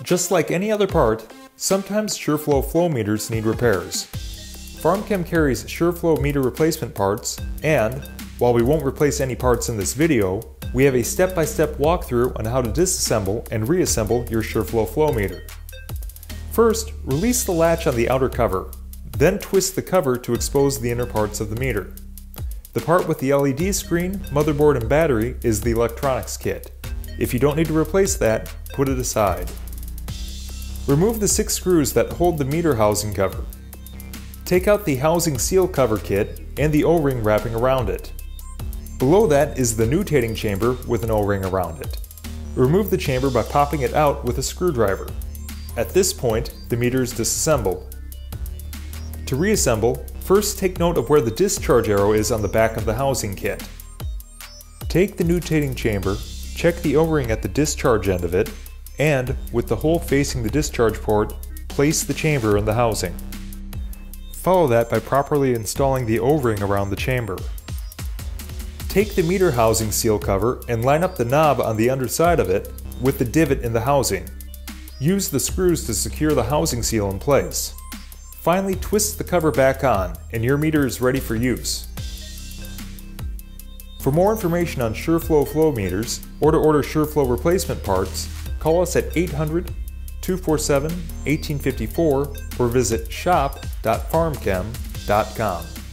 Just like any other part, sometimes SHURflo flow meters need repairs. PharmChem carries SHURflo meter replacement parts, and while we won't replace any parts in this video, we have a step-by-step walkthrough on how to disassemble and reassemble your SHURflo flow meter. First, release the latch on the outer cover, then twist the cover to expose the inner parts of the meter. The part with the LED screen, motherboard, and battery is the electronics kit. If you don't need to replace that, put it aside. Remove the 6 screws that hold the meter housing cover. Take out the housing seal cover kit and the O-ring wrapping around it. Below that is the nutating chamber with an O-ring around it. Remove the chamber by popping it out with a screwdriver. At this point, the meter is disassembled. To reassemble, first take note of where the discharge arrow is on the back of the housing kit. Take the nutating chamber, check the O-ring at the discharge end of it, and, with the hole facing the discharge port, place the chamber in the housing. Follow that by properly installing the O-ring around the chamber. Take the meter housing seal cover and line up the knob on the underside of it with the divot in the housing. Use the screws to secure the housing seal in place. Finally, twist the cover back on and your meter is ready for use. For more information on SHURflo flow meters or to order SHURflo replacement parts, call us at 800-247-1854 or visit shop.pharmchem.com.